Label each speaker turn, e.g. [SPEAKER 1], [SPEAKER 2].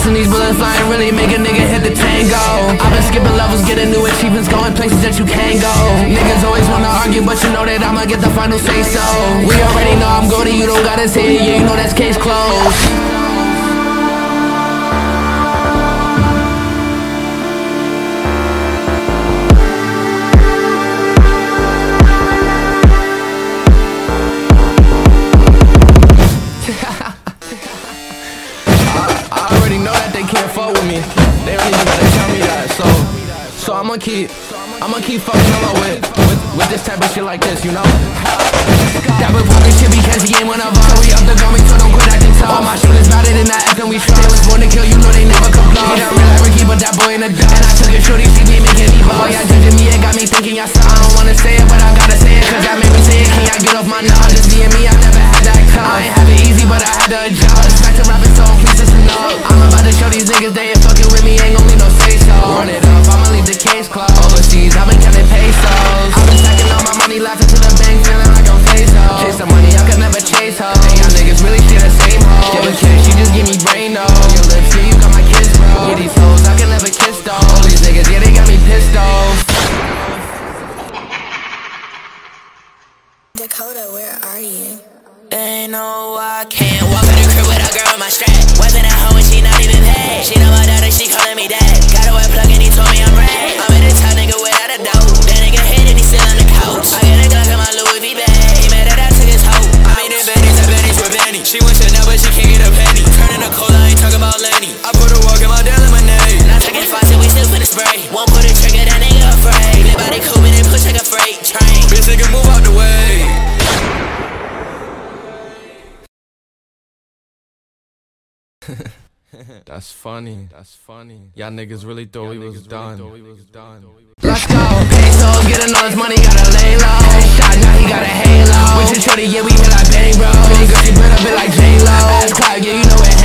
[SPEAKER 1] Watching these bullets flying really make a nigga hit the tango. I've been skipping levels, getting new achievements, going places that you can't go. Niggas always wanna argue, but you know that I'ma get the final say so. We already know I'm goated, you don't gotta say it, yeah, you know that's case closed. They don't even gotta tell me that, so I'ma keep fucking along with this type of shit like this, you know? That was talking shit because he ain't one of us. So we up the gummy, so don't quit acting tough. All my shooters routed in that F and we trust. They was born to kill, you know they never come close. He not real like Ricky, but that boy in the dust. And I took a shorty, she be making me ball. Y'all judging me, it got me thinking y'all suck. I don't wanna say it, but I gotta say it, cause that made me say it. Can y'all get off my nuts? Just being me, I never had that cut. I ain't have it easy, but I had to adjust. Back to rapping, so please listen up. I'm about to show these niggas they ain't fucking with me, ain't gon' leave no say so. Run it up, I'ma leave the case closed. Overseas, I've been counting pesos. I've been stacking all my money, laughing to the bank, feeling like I'm peso. Chase the money, I could never chase her. And y'all niggas really share the same hoe. Give a kiss, you just give me brain though. Your lips, yeah, you got my kiss, bro. Yeah, these hoes, I can never kiss though. All these niggas, yeah, they got me pissed off.
[SPEAKER 2] Dakota, where are you?
[SPEAKER 3] They know I can't walk in the crib with a girl with my strap. Waving at her when she not even paid. She know my daughter, she calling me dad. Got a wet plug and he told me I'm right. I'm at a top nigga without a doubt. That nigga hit and he still on the couch. I got a Glock in my Louis V bag. He mad that I took his hoe. I made them Benny's, I Benny's with Benny. She wants Chanel but she can't get a penny. Turning a cola, I ain't talking about Lenny. I put a walk in my damn lemonade. Not taking faucet, we still finna spray. Won't put a trigger, that nigga afraid. Live by the coupe and push like a freight train. Bitch nigga move out the way.
[SPEAKER 4] That's funny. Y'all niggas really thought we was done.
[SPEAKER 1] Let's go. Pesos, getting all this money, gotta lay low. Headshot, now he got a halo. With your shorty, yeah, we hit like bang, bro. Pretty girl, she put up it like J-Lo. Ass cloud, yeah, you know it.